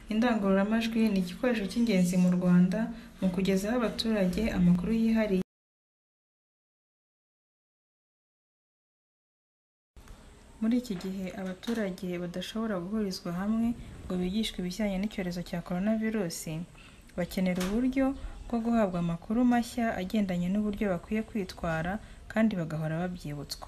Indangururamajwi ni igikoresho cy'ingenzi mu Rwanda mu kugezaho abaturage amakuru yihariye. Muri iki gihe abaturage badashobora guhurizwa hamwe ngo bigishwe ibijyanye n'icyorezo cya coronavirus, bakenera uburyo bwo guhabwa amakuru mashya agendanye n'uburyo bakwiye kwitwara kandi bagahora babyibutswa.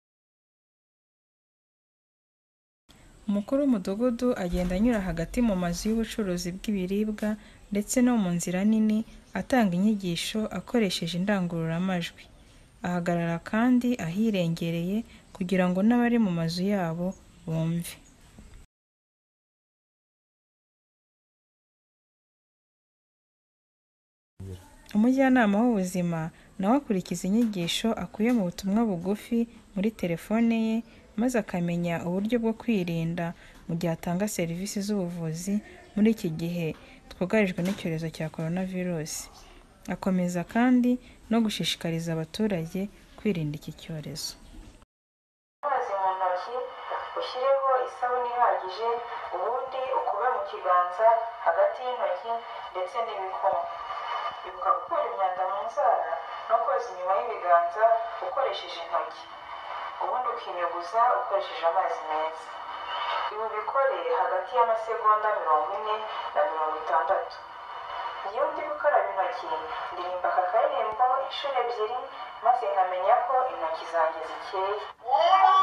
Umukuru w'umudugudu agenda anyura hagati mu mazu y'ubucuruzi bw'ibiribwa ndetse no mu nzira nini atanga inyigisho akoresheje indangururamajwi. Ahagarara kandi ahirengereye kugira ngo n'abari mu mazu yabo bumve. Umujyanama w'ubuzima nawe akurikiza inyigisho akuye mu butumwa bugufi muri telefone ye, maze akamenya uburyo bwo kwirinda mu gihe atanga serivisi z'ubuvuzi muri iki gihe twugarijwe n'icyorezo cya coronavirus. Akomeza kandi no gushishikariza abaturage kwirinda iki cyorezo. Amazi mu ntoki, ushyireho isabune ihagije, ubundi ukube mu kiganza hagati y'intoki ndetse n'ibikumwe. Ibuka gukura imyanda mu nzara no koza inyuma y'ibiganza ukoresheje intoki. Ubundi ukinyuguza ukoresheje amazi meza. Ibi ubikore hagati y'amasegonda 40 na 60. Iyo ndi gukaraba intoki, ndirimba aka karirimbo inshuro ebyiri maze nkamenya ko intoki zanjye zikeye.